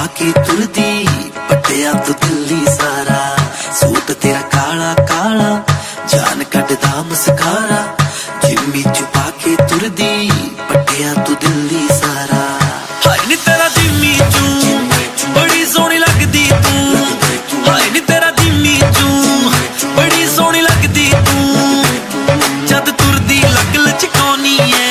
पाके तुरदी पटिया तो दिल्ली सारा, सूट तेरा काला काला जान कटदा मस्कारा, जिम्मी छुपा के तुरदी पटिया तो दिल्ली सारा। हाय नी तेरा जिम्मी चू बड़ी सोहनी लगदी तू, हाय नी तेरा जिम्मी चू बड़ी सोहनी लगदी तू, जद तुरदी लग लचकानी है।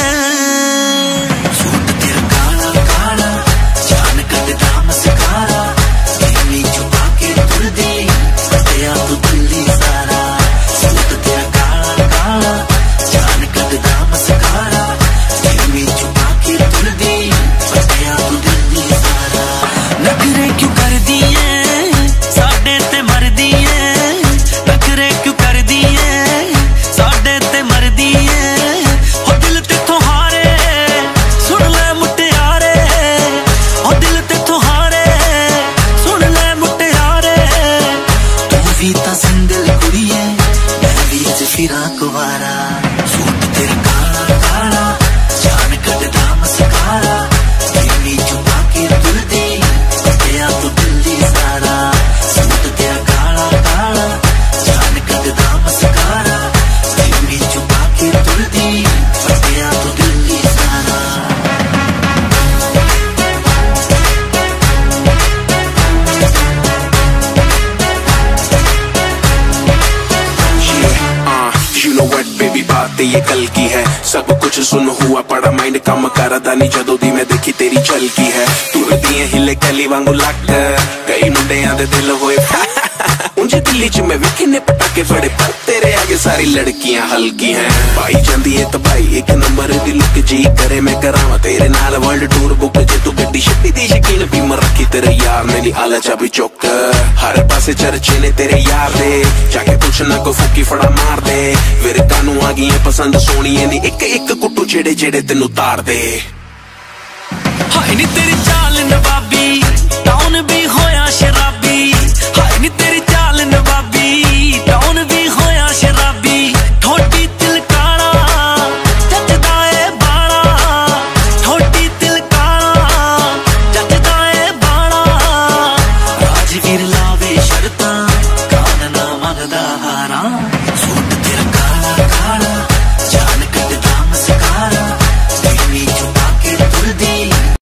सिंगल कुड़िए मैं भी फिरा कुवारा, सूट तेरा काला काला जान कटदा मस्कारा, जिम्मी छुपा के तुरदी पटिया तो दिल्ली सारा, सूट तेरा काला काला जान कटदा मस्कारा, जिम्मी छुपा के तुरदी पटिया तो दिल्ली सारा। बात ये कल की है, सब कुछ सुन हुआ पड़ा माइंड कम करदा नहीं जदों दी मैं देखी तेरी चल की है, तुरदियां हिले कैली वांगू लक कई मुंडियां दे दिल होए उंजे दिल्ली च मैं वेखे ने पटाके बड़े, पर तेरे आगे सारी लड़कियां हल्की हैं। पाई जांदी है तबाई एक नंबर दी लुक, जी करे मैं करावां तेरे नाल वर्ल्ड टूर बुक, जे तू गड्डी शक्ति दी शकीन भी मैं रखी तेरे यार मेरी आला चाबी चौक, हर पासे चर्चे ने तेरे यार दे, जाके पूछना को फुकी फड़ा मार दे, फिर कानू आ गई पसंद सोनिए नी एक एक कुट्टू जेड़े जेड़े तेनू तार दे। हाय नी तेरी चाल नवाबी